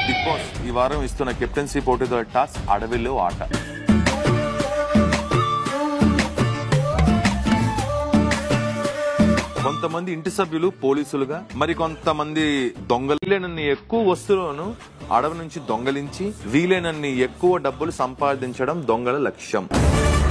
Big boss ఈ వారం ఇస్తున్న కెప్టెన్సీ పోటీతో టాస్క్ అడవిలో ఆట. కొంతమంది ఇంటి సభ్యులు పోలీసులుగా, మరి కొంతమంది దొంగలు. వీలైనన్ని ఎక్కువ వస్తువులను అడవి నుంచి దొంగలించి వీలైనన్ని ఎక్కువ డబ్బులు సంపాదించడం దొంగల లక్ష్యం.